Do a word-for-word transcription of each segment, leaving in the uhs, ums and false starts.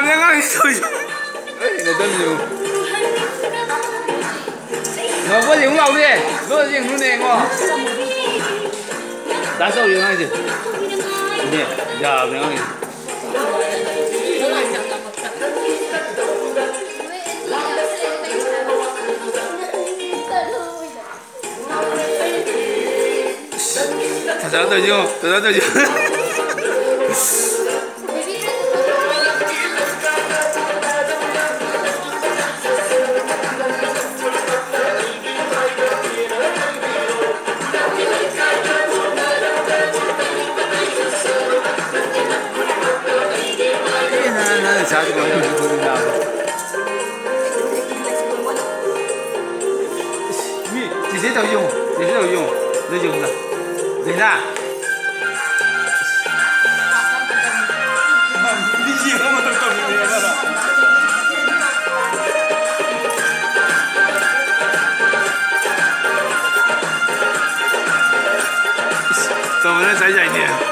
내가 이거 이거. 내 던져. 너 có gì không đi? Có gì không đi ngon? Đã sao gì ngon gì? Nè, giờ ngon gì? Thật sự tôi chưa, tôi tôi chưa. 자주 가요, 보인다. 미, 제세 더 용, 제세 더 용, 너 용 나, 되나? 니 이거 뭐 또 그러냐? 저번에 잘 자이네.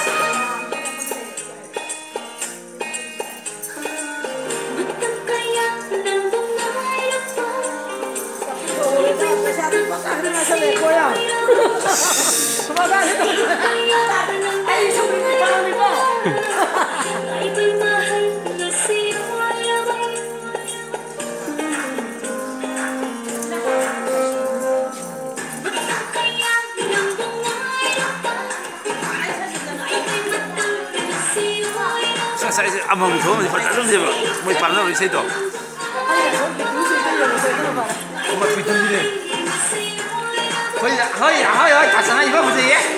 Saya amam tu, macam tu je, mau pandang di situ. Mau pergi ni. Hoi, hoi, hoi, hoi, kat sana ibu mesti ya.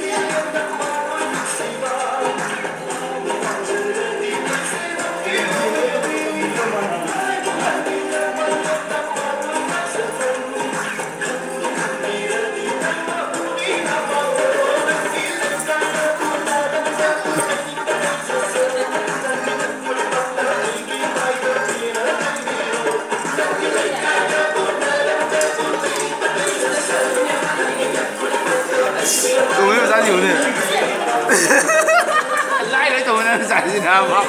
Tụi nó ra nhiều này. Lại đấy tụi nó giải gì nào mà.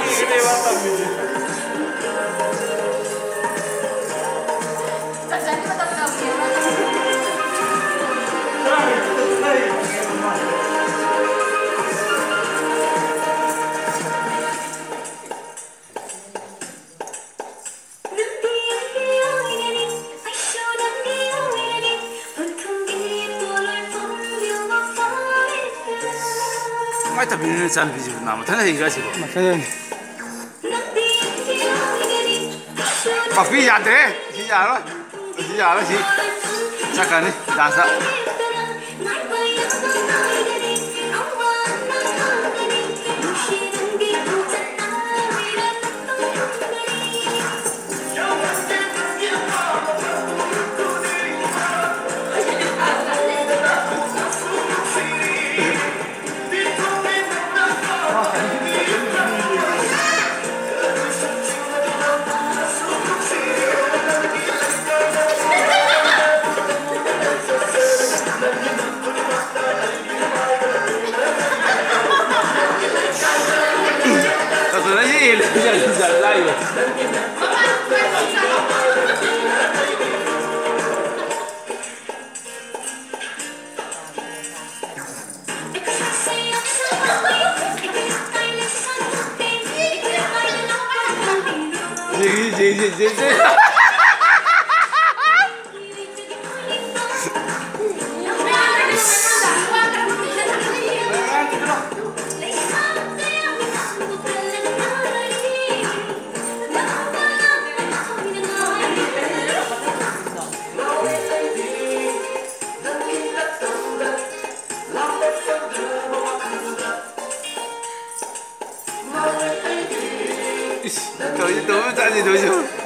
Mai tập bên chân ví dụ nào mà thế này cái gì mà thế này mà phi giả thế phi giả đó phi giả đó chị chắc là đi giả sợ Jalan layu. Jadi, jadi, jadi. Tôi tôi tôi gì tôi chứ